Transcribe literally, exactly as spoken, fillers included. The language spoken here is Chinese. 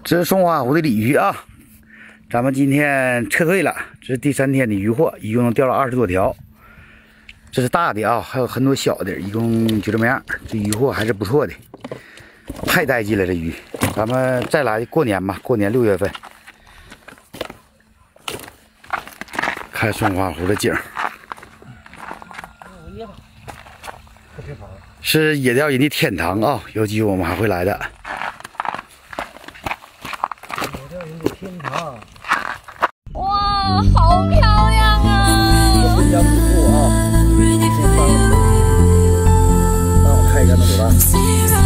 这是松花湖的鲤鱼啊，咱们今天撤退了，这是第三天的渔获，一共钓了二十多条。这是大的啊，还有很多小的，一共就这么样。这渔获还是不错的，太带劲了这鱼。咱们再来过年吧，过年六月份，看松花湖的景。是野钓人的天堂啊，有机会我们还会来的。 天堂， 哇，好漂亮啊！ 这是江古布啊，让我看一看它多大。